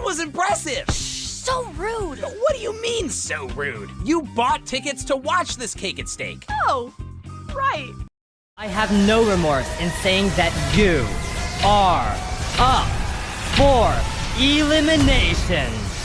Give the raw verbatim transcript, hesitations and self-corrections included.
was impressive! So rude! What do you mean, so rude? You bought tickets to watch this cake and steak. Oh, right. I have no remorse in saying that you are up for elimination.